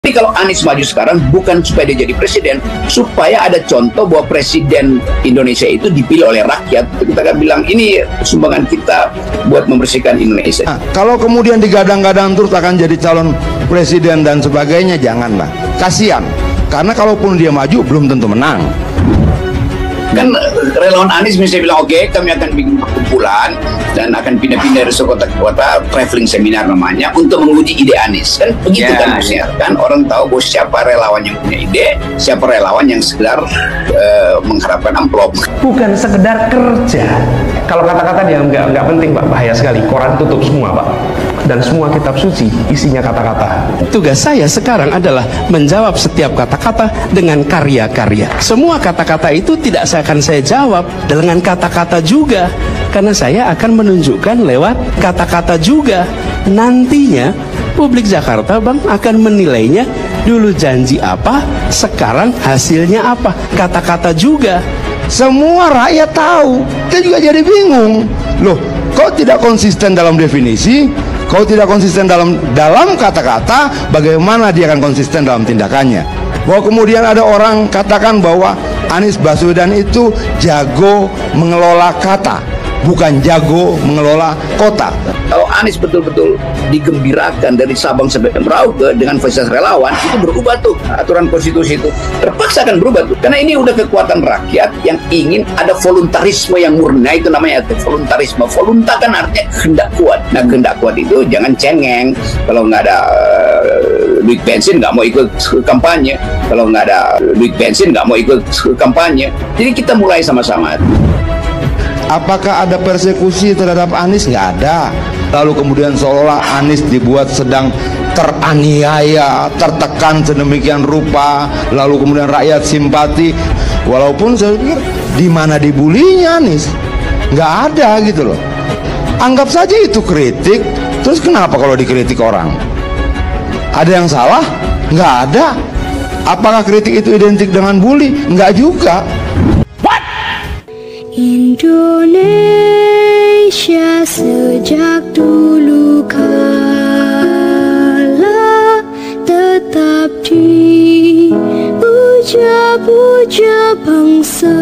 Tapi kalau Anies maju sekarang bukan supaya dia jadi presiden, supaya ada contoh bahwa presiden Indonesia itu dipilih oleh rakyat. Kita kan bilang ini sumbangan kita buat membersihkan Indonesia. Nah, kalau kemudian digadang-gadang terus akan jadi calon presiden dan sebagainya, janganlah. Kasihan. Karena kalaupun dia maju belum tentu menang. Kan relawan Anies misalnya bilang, oke, kami akan bikin perkumpulan dan akan pindah-pindah dari kota ke kota, traveling seminar namanya, untuk menguji ide Anies. Kan begitu kan harusnya. Kan orang tahu bahwa siapa relawan yang punya ide, siapa relawan yang sekedar mengharapkan amplop. Bukan sekedar kerja. Kalau kata-kata dia nggak penting, Pak, bahaya sekali. Koran tutup semua, Pak. Dan semua kitab suci isinya kata-kata. Tugas saya sekarang adalah menjawab setiap kata-kata dengan karya-karya. Semua kata-kata itu tidak akan saya jawab dengan kata-kata juga, karena saya akan menunjukkan lewat kata-kata juga. Nantinya publik Jakarta, Bang, akan menilainya. Dulu janji apa, sekarang hasilnya apa. Kata-kata juga. Semua rakyat tahu. Kita juga jadi bingung. Loh, kok tidak konsisten dalam definisi? Kau tidak konsisten dalam kata-kata, bagaimana dia akan konsisten dalam tindakannya? Bahwa kemudian ada orang katakan bahwa Anies Baswedan itu jago mengelola kata, bukan jago mengelola kota. Kalau Anies betul-betul digembirakan dari Sabang sampai Merauke dengan fasilitas relawan, itu berubah tuh aturan konstitusi itu. Terpaksa akan berubah tuh. Karena ini udah kekuatan rakyat yang ingin ada voluntarisme yang murni, itu namanya voluntarisme. Volunta kan artinya kehendak kuat. Nah, kehendak kuat itu jangan cengeng. Kalau nggak ada duit bensin nggak mau ikut kampanye. Kalau nggak ada duit bensin nggak mau ikut kampanye. Jadi kita mulai sama-sama. Apakah ada persekusi terhadap Anies? Nggak ada. Lalu kemudian seolah Anies dibuat sedang teraniaya, tertekan sedemikian rupa, lalu kemudian rakyat simpati. Walaupun saya pikir di mana dibulinya Anies? Nggak ada gitu loh. Anggap saja itu kritik. Terus kenapa kalau dikritik orang? Ada yang salah? Nggak ada. Apakah kritik itu identik dengan bully? Nggak juga. Indonesia sejak dulu kala tetap dipuja-puja bangsa.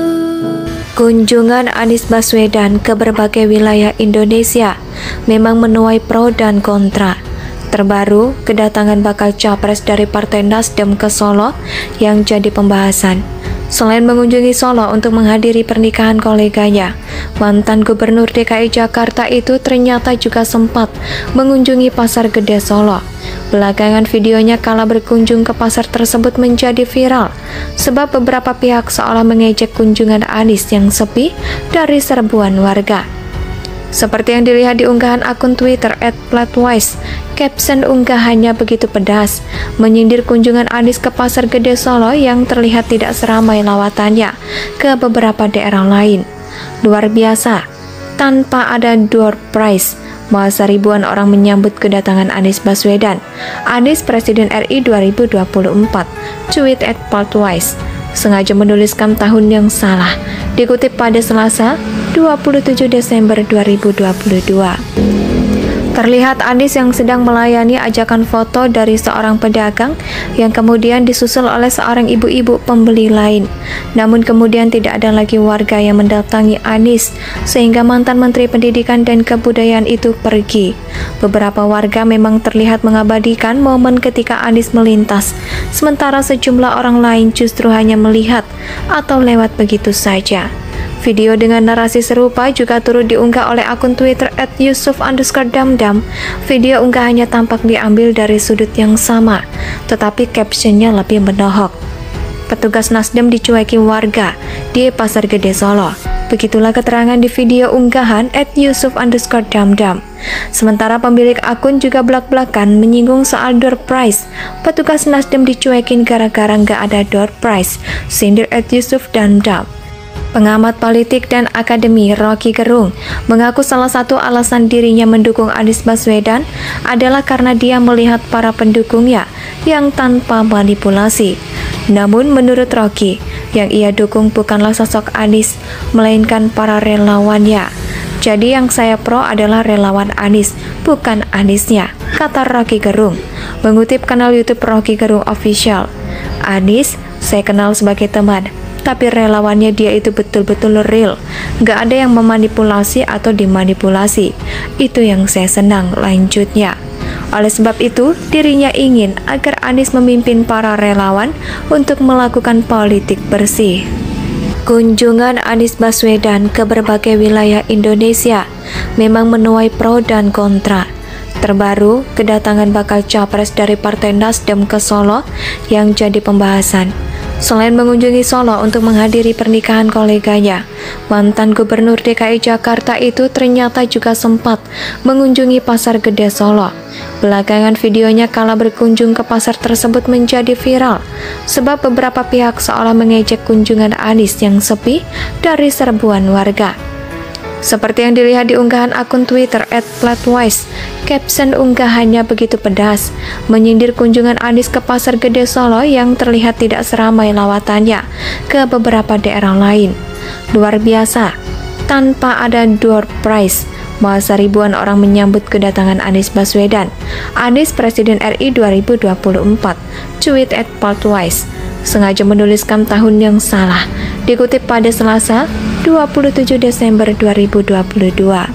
Kunjungan Anies Baswedan ke berbagai wilayah Indonesia memang menuai pro dan kontra. Terbaru, kedatangan bakal capres dari Partai Nasdem ke Solo yang jadi pembahasan. Selain mengunjungi Solo untuk menghadiri pernikahan koleganya, mantan Gubernur DKI Jakarta itu ternyata juga sempat mengunjungi Pasar Gede Solo. Belakangan videonya kala berkunjung ke pasar tersebut menjadi viral, sebab beberapa pihak seolah mengejek kunjungan Anies yang sepi dari serbuan warga. Seperti yang dilihat di unggahan akun Twitter @platwise, caption unggahannya begitu pedas, menyindir kunjungan Anies ke Pasar Gede Solo yang terlihat tidak seramai lawatannya ke beberapa daerah lain. Luar biasa, tanpa ada door prize, masa ribuan orang menyambut kedatangan Anies Baswedan. Anies Presiden RI 2024, tweet @platwise. Sengaja menuliskan tahun yang salah, dikutip pada Selasa 27 Desember 2022. Terlihat Anies yang sedang melayani ajakan foto dari seorang pedagang yang kemudian disusul oleh seorang ibu-ibu pembeli lain. Namun kemudian tidak ada lagi warga yang mendatangi Anies sehingga mantan Menteri Pendidikan dan Kebudayaan itu pergi. Beberapa warga memang terlihat mengabadikan momen ketika Anies melintas, sementara sejumlah orang lain justru hanya melihat atau lewat begitu saja. Video dengan narasi serupa juga turut diunggah oleh akun Twitter @yusuf_damdam. Video unggahannya tampak diambil dari sudut yang sama, tetapi captionnya lebih menohok. Petugas Nasdem dicueki warga di Pasar Gede Solo. Begitulah keterangan di video unggahan @yusuf_damdam. Sementara pemilik akun juga belak-belakan menyinggung soal door prize. Petugas Nasdem dicuekin gara-gara nggak ada door prize, sindir @yusuf_damdam. Pengamat politik dan akademi Rocky Gerung mengaku salah satu alasan dirinya mendukung Anies Baswedan adalah karena dia melihat para pendukungnya yang tanpa manipulasi. Namun menurut Rocky, yang ia dukung bukanlah sosok Anies, melainkan para relawannya. Jadi yang saya pro adalah relawan Anies, bukan Aniesnya, kata Rocky Gerung. Mengutip kanal YouTube Rocky Gerung Official, Anies saya kenal sebagai teman, tapi relawannya dia itu betul-betul real, nggak ada yang memanipulasi atau dimanipulasi. Itu yang saya senang, lanjutnya. Oleh sebab itu, dirinya ingin agar Anies memimpin para relawan untuk melakukan politik bersih. Kunjungan Anies Baswedan ke berbagai wilayah Indonesia memang menuai pro dan kontra. Terbaru, kedatangan bakal capres dari Partai Nasdem ke Solo yang jadi pembahasan. Selain mengunjungi Solo untuk menghadiri pernikahan koleganya, mantan Gubernur DKI Jakarta itu ternyata juga sempat mengunjungi Pasar Gede Solo. Belakangan videonya kala berkunjung ke pasar tersebut menjadi viral, sebab beberapa pihak seolah mengejek kunjungan Anies yang sepi dari serbuan warga. Seperti yang dilihat di unggahan akun Twitter @platwise, caption unggahannya begitu pedas, menyindir kunjungan Anies ke Pasar Gede Solo yang terlihat tidak seramai lawatannya ke beberapa daerah lain. Luar biasa, tanpa ada door prize, masa ribuan orang menyambut kedatangan Anies Baswedan. Anies Presiden RI 2024, tweet @platwise, sengaja menuliskan tahun yang salah, dikutip pada Selasa 27 Desember 2022.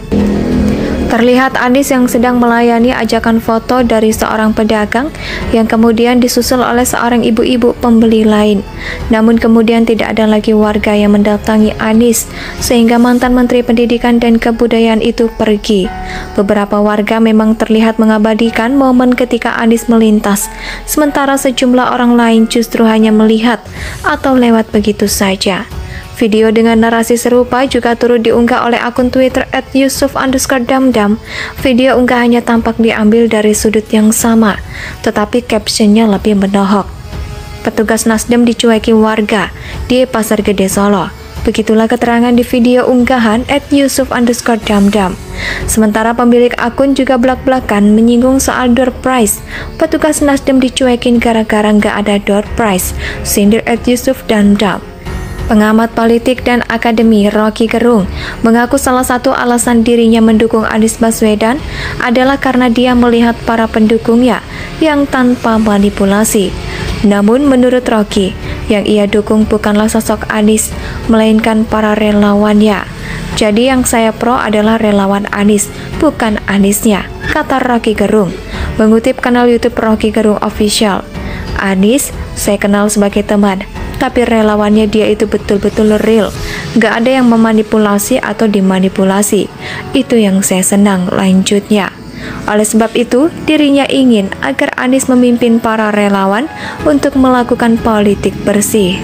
Terlihat Anies yang sedang melayani ajakan foto dari seorang pedagang yang kemudian disusul oleh seorang ibu-ibu pembeli lain. Namun kemudian tidak ada lagi warga yang mendatangi Anies sehingga mantan Menteri Pendidikan dan Kebudayaan itu pergi. Beberapa warga memang terlihat mengabadikan momen ketika Anies melintas, sementara sejumlah orang lain justru hanya melihat atau lewat begitu saja. Video dengan narasi serupa juga turut diunggah oleh akun Twitter @yusuf_damdam. Video unggahannya tampak diambil dari sudut yang sama, tetapi captionnya lebih menohok. Petugas Nasdem dicueki warga di Pasar Gede Solo. Begitulah keterangan di video unggahan @yusuf_damdam. Sementara pemilik akun juga belak-belakan menyinggung soal door prize. Petugas Nasdem dicuekin gara-gara nggak ada door prize, sindir @yusuf_damdam. Pengamat politik dan akademi Rocky Gerung mengaku salah satu alasan dirinya mendukung Anies Baswedan adalah karena dia melihat para pendukungnya yang tanpa manipulasi. Namun menurut Rocky, yang ia dukung bukanlah sosok Anies, melainkan para relawannya. Jadi yang saya pro adalah relawan Anies, bukan Aniesnya, kata Rocky Gerung. Mengutip kanal YouTube Rocky Gerung Official, Anies saya kenal sebagai teman, tapi relawannya dia itu betul-betul real, nggak ada yang memanipulasi atau dimanipulasi. Itu yang saya senang, lanjutnya. Oleh sebab itu, dirinya ingin agar Anies memimpin para relawan untuk melakukan politik bersih.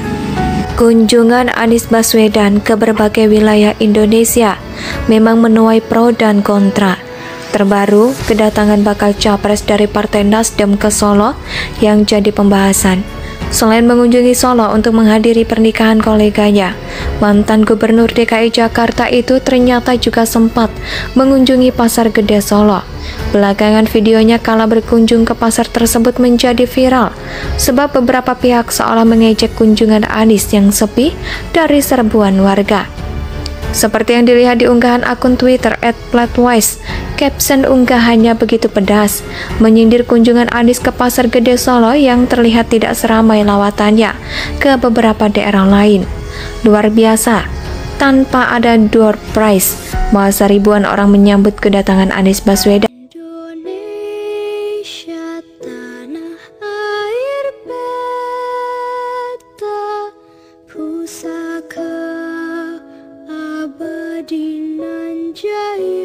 Kunjungan Anies Baswedan ke berbagai wilayah Indonesia memang menuai pro dan kontra. Terbaru, kedatangan bakal capres dari Partai Nasdem ke Solo yang jadi pembahasan. Selain mengunjungi Solo untuk menghadiri pernikahan koleganya, mantan Gubernur DKI Jakarta itu ternyata juga sempat mengunjungi Pasar Gede Solo. Belakangan videonya kala berkunjung ke pasar tersebut menjadi viral, sebab beberapa pihak seolah mengejek kunjungan Anies yang sepi dari serbuan warga. Seperti yang dilihat di unggahan akun Twitter @platwise, caption unggahannya begitu pedas, menyindir kunjungan Anies ke Pasar Gede Solo yang terlihat tidak seramai lawatannya ke beberapa daerah lain. Luar biasa, tanpa ada door prize, masa ribuan orang menyambut kedatangan Anies Baswedan. Indonesia tanah air beta, pusaka abadi nan jaya.